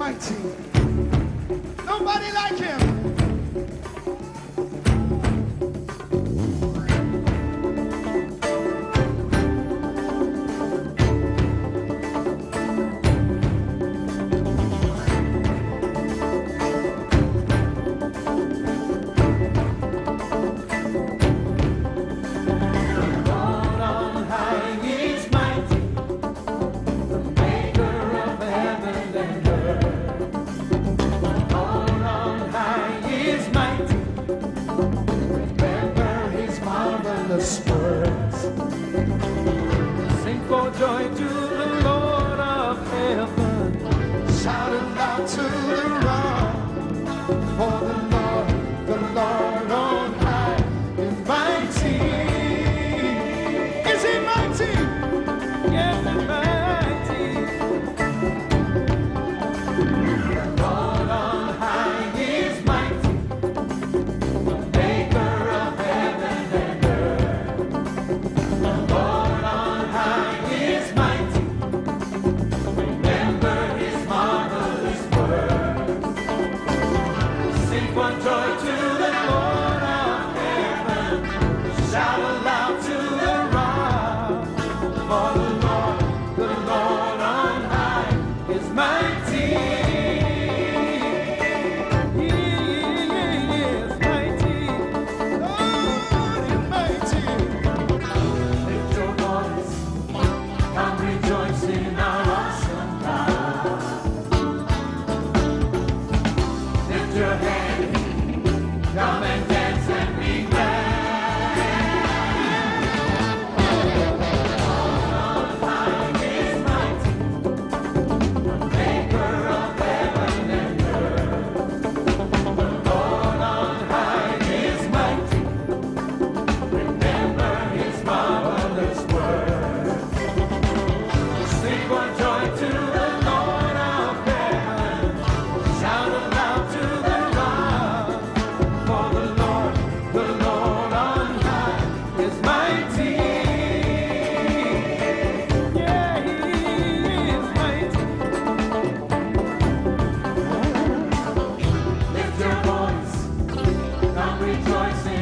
mighty. Nobody like him. Words. Sing for joy to the Lord of heaven. Shout aloud to the rock. For the Lord on high is mighty. Is he mighty? Yes, he's mighty. The Lord on high is mighty. The maker of heaven and earth. Lord on high is mighty. Remember his marvelous works. Sing for joy to the Lord of heaven. Shout aloud to the rock. For the Lord on high is mighty. He is mighty. Lord is mighty. Lift your voice, come rejoice in our awesome God. Lift your hand, come and dance and be glad. Lord on high is mighty, the maker of heaven and earth. Lord on high is mighty. Remember his marvelous works. Sing for joy to the Lord of heaven. Shout aloud to the rock. For the Lord on high is mighty. Yeah, he is mighty. Lift your voice, come rejoice